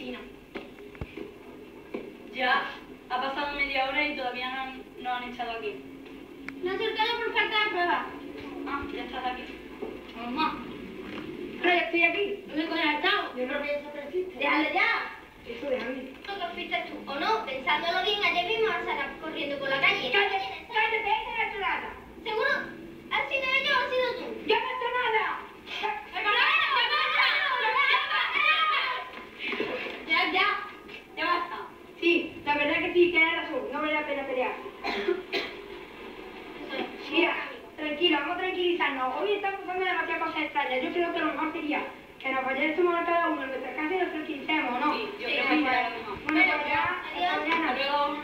piscina. Ya ha pasado media hora y todavía no han echado aquí. No he acercado por falta de prueba. Ah, ya estás aquí. Mamá. Pero ya estoy aquí. ¿Dónde coño has estado? Yo no pienso que existe. ¡Déjale ya! Eso déjame. ¿No que fuiste tú? ¿O no? Pensándolo bien, ayer vimos a Sara corriendo por la calle. ¡Cállate! ¡Cállate! ¡No he hecho nada! ¿Seguro? ¿Has sido ella o has sido tú? ¡Yo no he hecho nada! Ya basta. Sí, la verdad que sí, tienes razón. No vale la pena pelear. Mira, tranquila, vamos a tranquilizarnos. Hoy están pasando demasiadas cosas extrañas. Yo creo que lo mejor sería que nos vayamos a cada uno en nuestra casa y nos tranquilicemos, ¿o no? Sí, yo creo que Bueno, sería lo mejor. pues ya, hasta mañana. Hasta luego.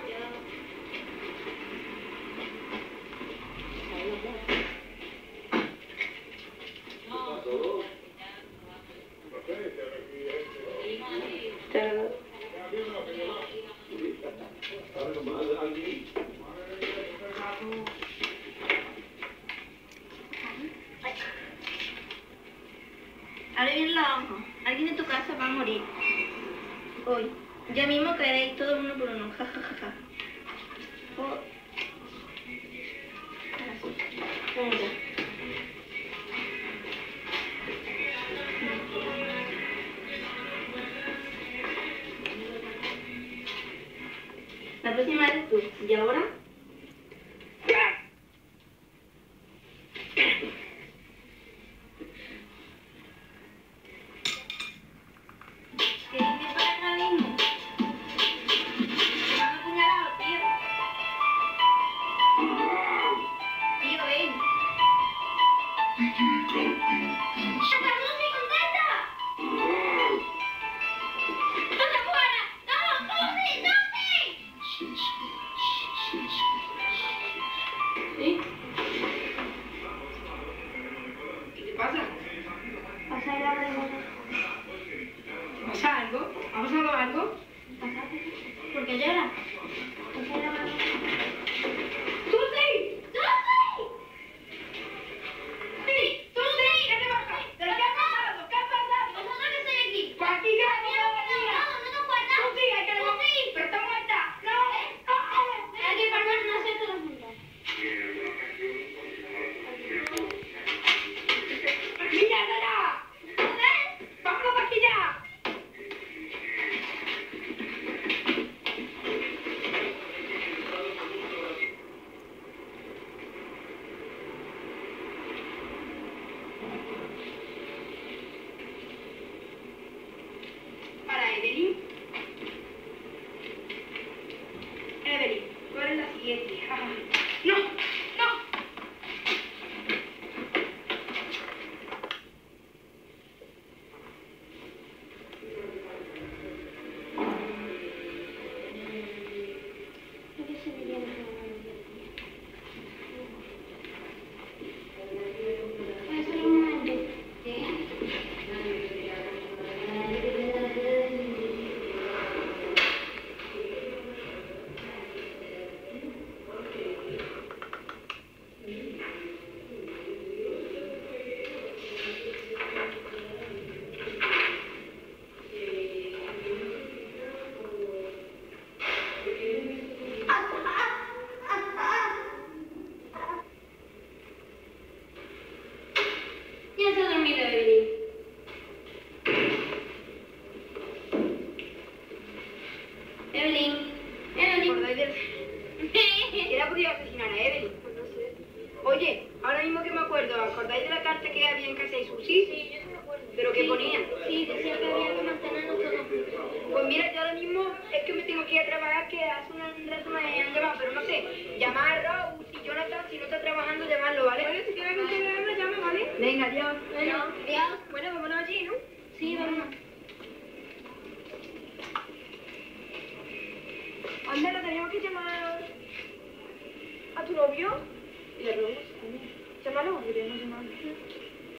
Ahora viene la hoja. Alguien de tu casa va a morir. Hoy. Ya mismo caeréis todo uno por uno. Ja, ja, ja, ja. Oh. Ahora sí. Vamos ya. La próxima eres tú. ¿Y ahora? ¿Quieres que para acá mismo? Me han apuñalado, tío. Tío, ven. ¡Hasta Lucy, contesta! ¡Anda fuera! ¡No, Lucy, Lucy! ¿Sí? ¿Qué te pasa? Pasa el agua de moto. ¿Pasa algo? ¿Ha pasado algo? ¿Por qué llora? Pasa el agua de moto. ¡Susi! ¡Lucy! ¡Sí! ¡Susi! ¿Qué te pasa? ¿Pero qué ha pasado? ¿Qué ha pasado? ¿Vosotros que estáis aquí? ¡Pues aquí ya! No te acuerdas. ¡Susi! ¡Hay que Lucy. ¡Pero está muerta! ¡No! Hay que palmar una seta de juntas. ¡Mira, Sara! ¡Vámonos de aquí ya! Para Evelyn. Evelyn, tú eres la siguiente. ¡No! ¡No! Ya se ha dormido Evelyn. Evelyn. Evelyn. ¿Acordáis del... ¿Quién ha podido asesinar a Evelyn? Pues no sé. Oye, ahora mismo que me acuerdo, ¿acordáis de la carta que había en casa de Susi? Sí, yo no me acuerdo. ¿Pero qué ponía? Sí, decía que había que mantenernos todos. Pues mira, yo ahora mismo es que me tengo que ir a trabajar, que hace un rato me han llamado, pero no sé, llamar a Rose y Jonathan, si no está trabajando, llamarlo, ¿vale? Bueno, si quieres que me llame, ¿vale? Venga, adiós. Bueno, adiós. Bueno, vámonos allí, ¿no? Sí, vámonos. Anda, teníamos que llamar a tu novio y a Rose. Llámalo, deberíamos llamarlo.